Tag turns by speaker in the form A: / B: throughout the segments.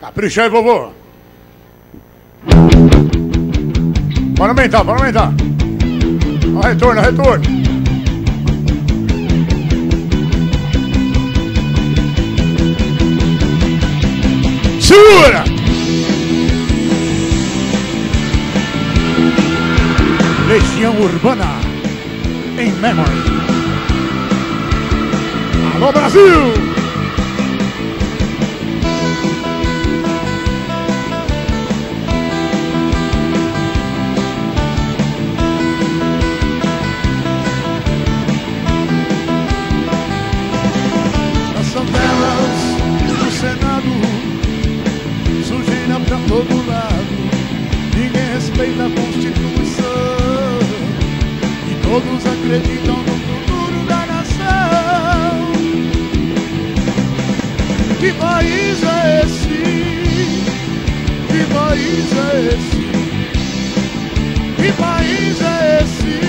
A: Capricha aí, vovô. Pode aumentar, pode aumentar. Ó, retorno, retorno. Segura! Legião Urbana em Memory. Alô, Brasil!
B: Pra todo lado, ninguém respeita a Constituição e todos acreditam no futuro da nação. Que país é esse? Que país é esse? Que país é esse?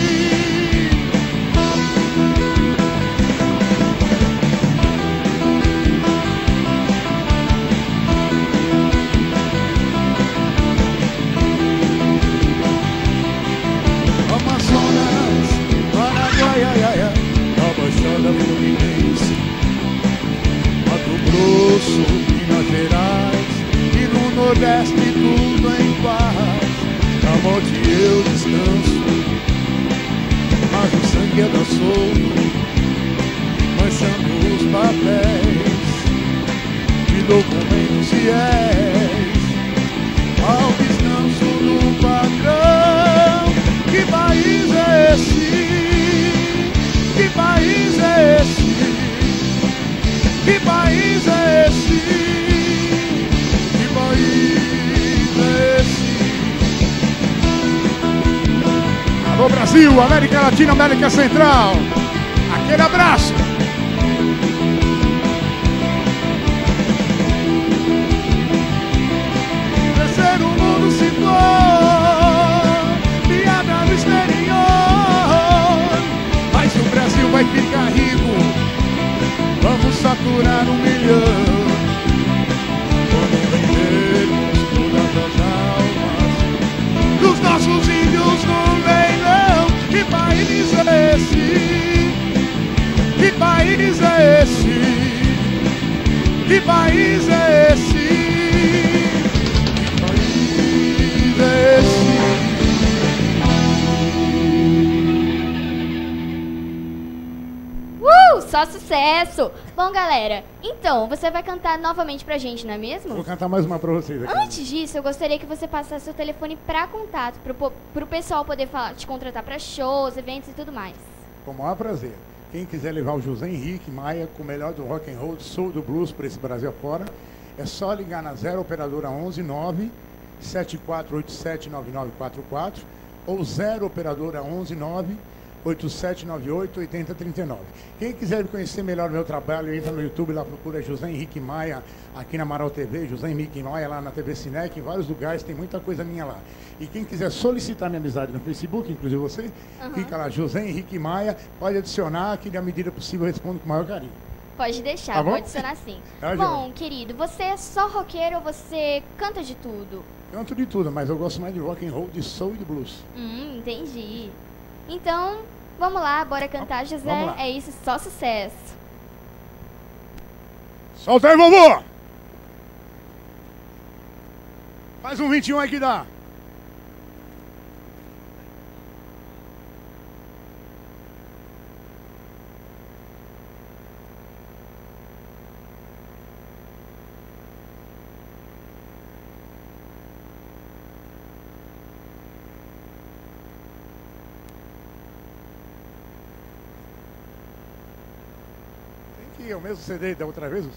B: Da Fluminense, Mato Grosso, Minas Gerais e no Nordeste tudo em paz. Na morte eu descanso, mas o sangue anda solto, manchando os papéis de documentos fiéis ao descanso do patrão. Que país é esse? Que país é esse? Que país é esse? Que país é esse?
A: Alô, Brasil, América Latina, América Central. Aquele abraço.
B: Terceiro mundo se for piada no exterior, mas o Brasil vai ficar rico. Vamos saturar 1 milhão quando vendermos todas as almas dos nossos índios no leilão. Que país é esse? Que país é esse? Que país é esse? Que país é esse?
C: Só sucesso! Bom, galera, então, você vai cantar novamente pra gente, não é mesmo?
A: Vou cantar mais uma pra vocês aqui.
C: Antes disso, eu gostaria que você passasse seu telefone pra contato, pro pessoal poder te contratar pra shows, eventos e tudo mais.
A: Com o maior prazer. Quem quiser levar o José Henrique Maia com o melhor do rock and roll, do soul, do blues para esse Brasil afora, é só ligar na 0 operadora 11 9 7487 9944 ou 0 operadora 11 9 8798 8039. Quem quiser conhecer melhor o meu trabalho, entra no YouTube, lá procura José Henrique Maia, aqui na Amaral TV, José Henrique Maia lá na TV Cinec, em vários lugares, tem muita coisa minha lá. E quem quiser solicitar minha amizade no Facebook, inclusive você, fica lá, José Henrique Maia, pode adicionar, que na medida possível eu respondo com o maior carinho.
C: Pode deixar,
A: Tá bom?
C: pode adicionar sim.
A: Tá,
C: bom, querido, você é só roqueiro ou você canta de tudo?
A: Canto de tudo, mas eu gosto mais de rock and roll, de soul e de blues.
C: Entendi. Então, vamos lá, bora cantar, José. É isso, só sucesso.
A: Solta aí, vovô! Faz um 21 aí que dá. É o mesmo CD da outra vez?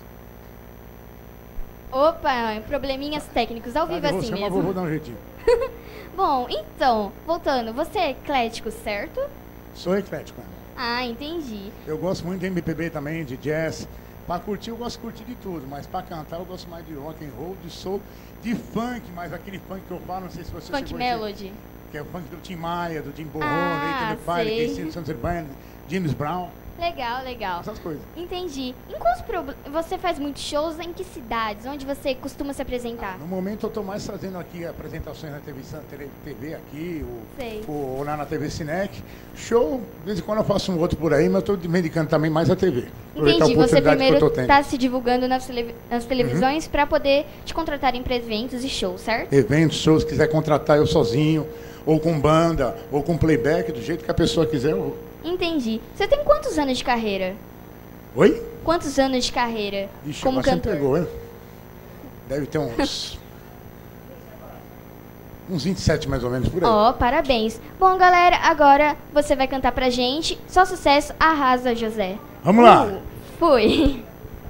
C: Opa, probleminhas técnicos, ao vivo assim mesmo.
A: Vou dar um jeitinho.
C: Bom, então, voltando, você é eclético, certo?
A: Sou eclético.
C: Ah, entendi.
A: Eu gosto muito de MPB também, de jazz. Pra curtir, eu gosto de curtir de tudo, mas pra cantar eu gosto mais de rock and roll, de soul, de funk, mas aquele funk que eu falo, não sei se você
C: Funk Melody.
A: Que é o funk do Tim Maia, do Jim Borrone,
C: Ah,
A: Ethan Fire, Casey Band, James Brown.
C: Legal, legal.
A: Essas coisas.
C: Entendi. Você faz muitos shows em que cidades? Onde você costuma se apresentar?
A: No momento eu estou mais fazendo aqui apresentações na TV aqui,
C: Sei.
A: ou lá na TV Cinec. Show, de vez em quando eu faço um outro por aí, mas eu estou me dedicando também mais à TV. Aproveitar a
C: Entendi. Você
A: oportunidade que eu
C: primeiro
A: tô tendo.
C: está se divulgando nas televisões para poder te contratarem para eventos e shows, certo?
A: Eventos, shows, quiser contratar eu sozinho, ou com banda, ou com playback, do jeito que a pessoa quiser, eu vou.
C: Entendi. Você tem quantos anos de carreira?
A: Oi?
C: Quantos anos de carreira
A: Ixi,
C: como
A: agora você me
C: cantor?
A: pegou, hein? Deve ter uns 27 mais ou menos por aí.
C: Ó, parabéns. Bom, galera, agora você vai cantar pra gente. Só sucesso, arrasa, José.
A: Vamos lá.
C: Fui.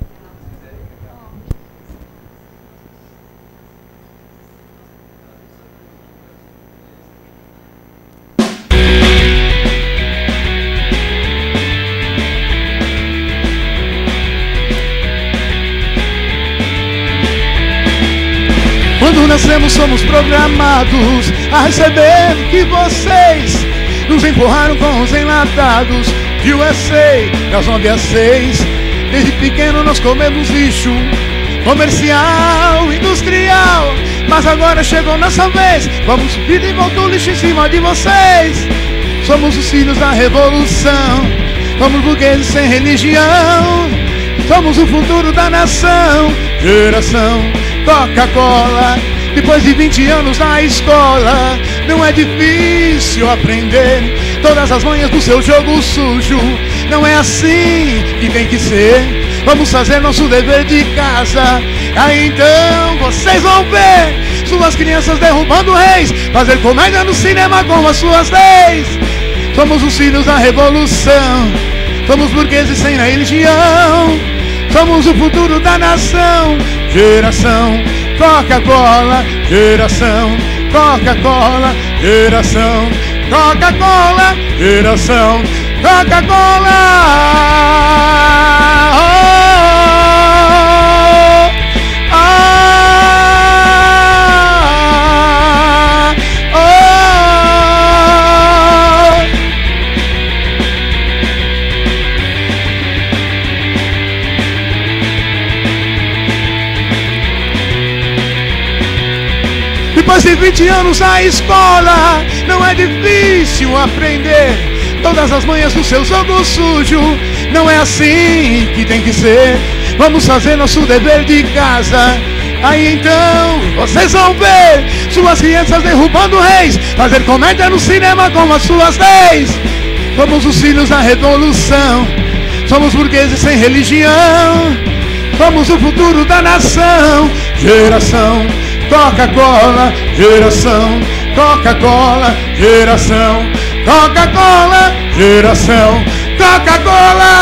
B: Quando nascemos somos programados a receber o que vocês nos empurraram com os enlatados de USA, das 9 às 6. Desde pequeno nós comemos lixo comercial, industrial. Mas agora chegou nossa vez, vamos subir de volta o lixo em cima de vocês. Somos os filhos da revolução, somos burgueses sem religião. Somos o futuro da nação, geração Coca-Cola. Depois de 20 anos na escola, não é difícil aprender todas as manhas do seu jogo sujo. Não é assim que tem que ser, vamos fazer nosso dever de casa. Aí então vocês vão ver suas crianças derrubando reis, fazer comédia no cinema com as suas leis. Somos os filhos da revolução, somos burgueses sem religião. Somos o futuro da nação, geração Coca-Cola, geração Coca-Cola, geração Coca-Cola, geração Coca-Cola. Depois de 20 anos na escola, não é difícil aprender todas as manhas do seu jogo sujo. Não é assim que tem que ser, vamos fazer nosso dever de casa. Aí então vocês vão ver suas crianças derrubando reis, fazer comédia no cinema com as suas leis. Somos os filhos da revolução, somos burgueses sem religião. Somos o futuro da nação, geração Coca-Cola, geração Coca-Cola, geração Coca-Cola, geração Coca-Cola.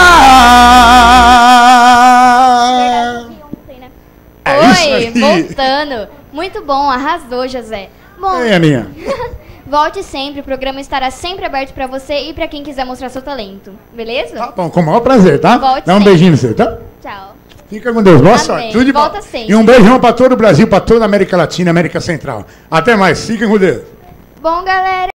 C: Oi, voltando. Muito bom, arrasou, José. Bom,
A: Aninha.
C: volte sempre, o programa estará sempre aberto pra você e pra quem quiser mostrar seu talento, beleza?
A: Tá bom, com o maior prazer, tá?
C: Volte
A: Dá um
C: sempre.
A: beijinho no você, tá?
C: Tchau.
A: Fica com Deus. Boa
C: Amém.
A: sorte. Tudo de bom.
C: Volta sempre.
A: E um beijão para todo o Brasil, para toda a América Latina, América Central. Até mais. Fiquem com Deus.
C: Bom, galera.